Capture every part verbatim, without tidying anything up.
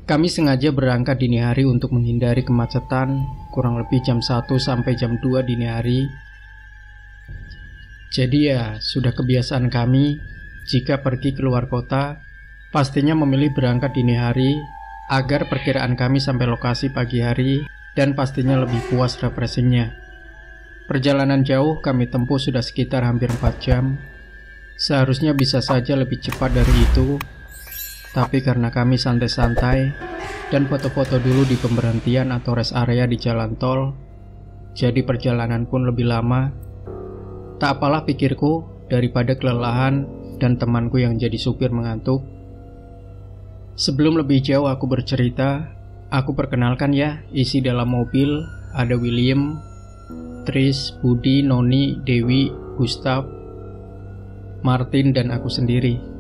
Kami sengaja berangkat dini hari untuk menghindari kemacetan, kurang lebih jam satu sampai jam dua dini hari. Jadi ya, sudah kebiasaan kami jika pergi keluar kota, pastinya memilih berangkat dini hari agar perkiraan kami sampai lokasi pagi hari dan pastinya lebih puas refreshingnya. Perjalanan jauh kami tempuh sudah sekitar hampir empat jam. Seharusnya bisa saja lebih cepat dari itu, tapi karena kami santai-santai dan foto-foto dulu di pemberhentian atau rest area di jalan tol, jadi perjalanan pun lebih lama. Tak apalah pikirku, daripada kelelahan dan temanku yang jadi supir mengantuk. Sebelum lebih jauh aku bercerita, aku perkenalkan ya, isi dalam mobil ada William, Tris, Budi, Noni, Dewi, Gustav, Martin, dan aku sendiri.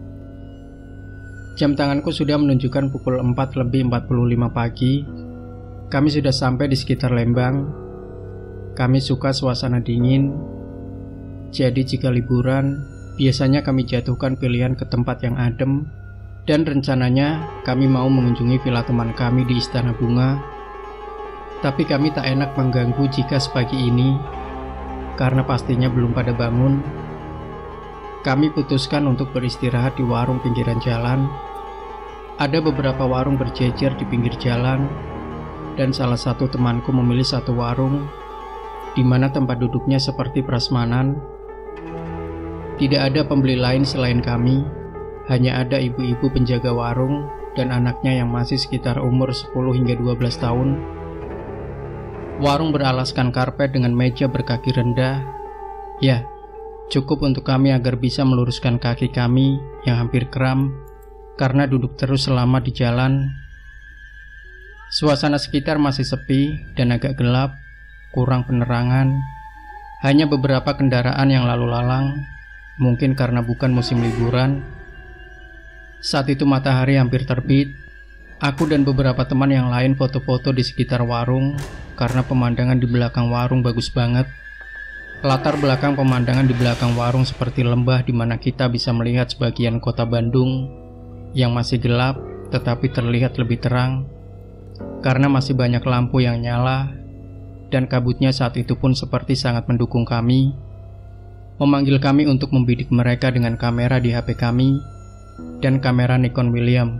Jam tanganku sudah menunjukkan pukul empat lebih empat puluh lima pagi. Kami sudah sampai di sekitar Lembang. Kami suka suasana dingin. Jadi jika liburan, biasanya kami jatuhkan pilihan ke tempat yang adem. Dan rencananya kami mau mengunjungi villa teman kami di Istana Bunga. Tapi kami tak enak mengganggu jika sepagi ini, karena pastinya belum pada bangun. Kami putuskan untuk beristirahat di warung pinggiran jalan. Ada beberapa warung berjejer di pinggir jalan, dan salah satu temanku memilih satu warung di mana tempat duduknya seperti prasmanan. Tidak ada pembeli lain selain kami, hanya ada ibu-ibu penjaga warung dan anaknya yang masih sekitar umur sepuluh hingga dua belas tahun. Warung beralaskan karpet dengan meja berkaki rendah. Ya, cukup untuk kami agar bisa meluruskan kaki kami yang hampir kram karena duduk terus selama di jalan. Suasana sekitar masih sepi dan agak gelap, kurang penerangan. Hanya beberapa kendaraan yang lalu lalang, mungkin karena bukan musim liburan. Saat itu matahari hampir terbit. Aku dan beberapa teman yang lain foto-foto di sekitar warung karena pemandangan di belakang warung bagus banget. Latar belakang pemandangan di belakang warung seperti lembah di mana kita bisa melihat sebagian kota Bandung yang masih gelap tetapi terlihat lebih terang karena masih banyak lampu yang nyala, dan kabutnya saat itu pun seperti sangat mendukung kami, memanggil kami untuk membidik mereka dengan kamera di H P kami dan kamera Nikon William.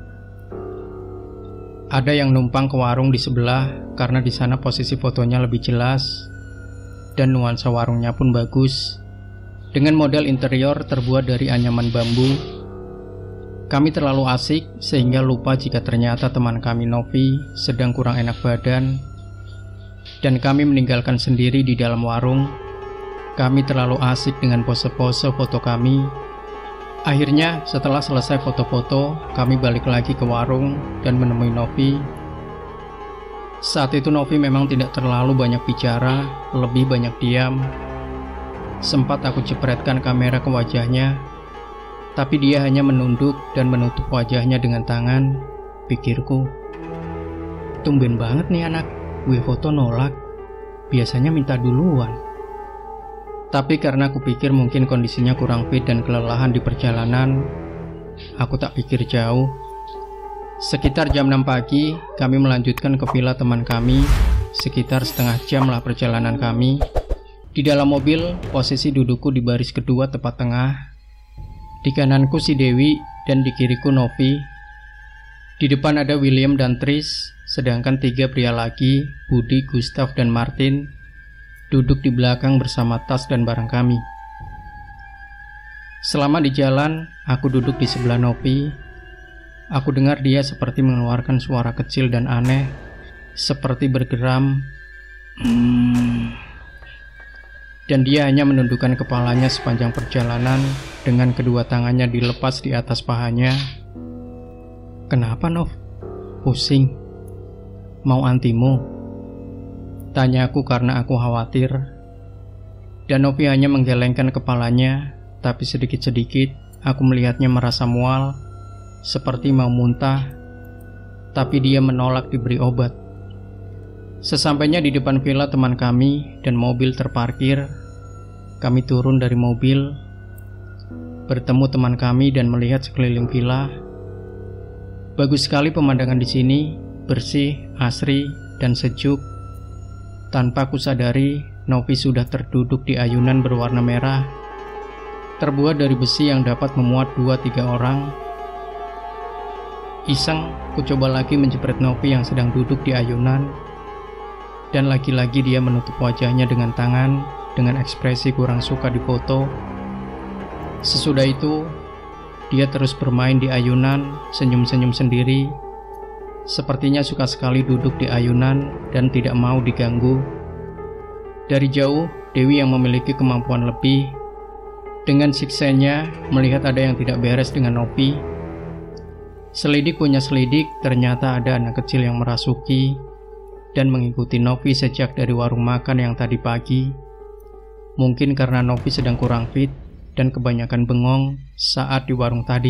Ada yang numpang ke warung di sebelah karena di sana posisi fotonya lebih jelas dan nuansa warungnya pun bagus dengan model interior terbuat dari anyaman bambu. Kami terlalu asik sehingga lupa jika ternyata teman kami Novi sedang kurang enak badan, dan kami meninggalkan sendiri di dalam warung. Kami terlalu asik dengan pose-pose foto kami. Akhirnya setelah selesai foto-foto, kami balik lagi ke warung dan menemui Novi. Saat itu Novi memang tidak terlalu banyak bicara, lebih banyak diam. Sempat aku jepretkan kamera ke wajahnya, tapi dia hanya menunduk dan menutup wajahnya dengan tangan. Pikirku, tumben banget nih anak, gue foto nolak, biasanya minta duluan. Tapi karena aku pikir mungkin kondisinya kurang fit dan kelelahan di perjalanan, aku tak pikir jauh. Sekitar jam enam pagi, kami melanjutkan ke villa teman kami. Sekitar setengah jam lah perjalanan kami. Di dalam mobil, posisi dudukku di baris kedua tepat tengah. Di kananku si Dewi dan di kiriku Novi. Di depan ada William dan Tris, sedangkan tiga pria lagi, Budi, Gustav, dan Martin, duduk di belakang bersama tas dan barang kami. Selama di jalan, aku duduk di sebelah Novi. Aku dengar dia seperti mengeluarkan suara kecil dan aneh, seperti bergeram. Hmm. Dan dia hanya menundukkan kepalanya sepanjang perjalanan dengan kedua tangannya dilepas di atas pahanya. Kenapa, Nov? Pusing? Mau antimu? Tanya aku karena aku khawatir. Dan Novi hanya menggelengkan kepalanya, tapi sedikit-sedikit aku melihatnya merasa mual, seperti mau muntah, tapi dia menolak diberi obat. Sesampainya di depan villa teman kami dan mobil terparkir, kami turun dari mobil, bertemu teman kami dan melihat sekeliling villa. Bagus sekali pemandangan di sini, bersih, asri, dan sejuk. Tanpa kusadari, Novi sudah terduduk di ayunan berwarna merah, terbuat dari besi yang dapat memuat dua tiga orang. Iseng, ku coba lagi menjepret Novi yang sedang duduk di ayunan, dan lagi-lagi dia menutup wajahnya dengan tangan, dengan ekspresi kurang suka difoto. Sesudah itu, dia terus bermain di ayunan, senyum-senyum sendiri. Sepertinya suka sekali duduk di ayunan dan tidak mau diganggu. Dari jauh, Dewi yang memiliki kemampuan lebih, dengan siksanya melihat ada yang tidak beres dengan Novi. Selidik punya selidik, ternyata ada anak kecil yang merasuki dan mengikuti Novi sejak dari warung makan yang tadi pagi. Mungkin karena Novi sedang kurang fit dan kebanyakan bengong saat di warung tadi.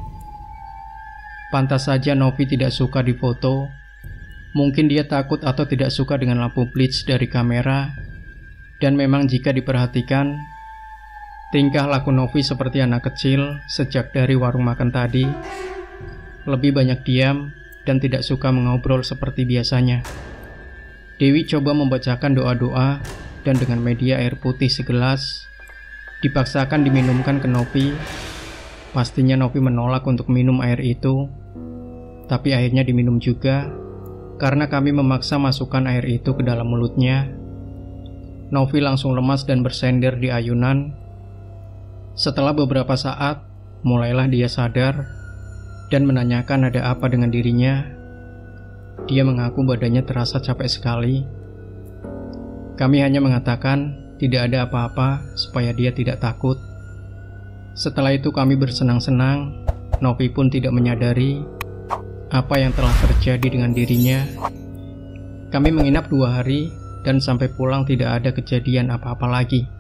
Pantas saja Novi tidak suka difoto. Mungkin dia takut atau tidak suka dengan lampu blitz dari kamera. Dan memang jika diperhatikan, tingkah laku Novi seperti anak kecil sejak dari warung makan tadi. Lebih banyak diam dan tidak suka mengobrol seperti biasanya. Dewi coba membacakan doa-doa dan dengan media air putih segelas dipaksakan diminumkan ke Novi. Pastinya Novi menolak untuk minum air itu, tapi akhirnya diminum juga karena kami memaksa masukkan air itu ke dalam mulutnya. Novi langsung lemas dan bersender di ayunan. Setelah beberapa saat, mulailah dia sadar dan menanyakan ada apa dengan dirinya. Dia mengaku badannya terasa capek sekali. Kami hanya mengatakan tidak ada apa-apa supaya dia tidak takut. Setelah itu kami bersenang-senang. Novi pun tidak menyadari apa yang telah terjadi dengan dirinya. Kami menginap dua hari dan sampai pulang tidak ada kejadian apa-apa lagi.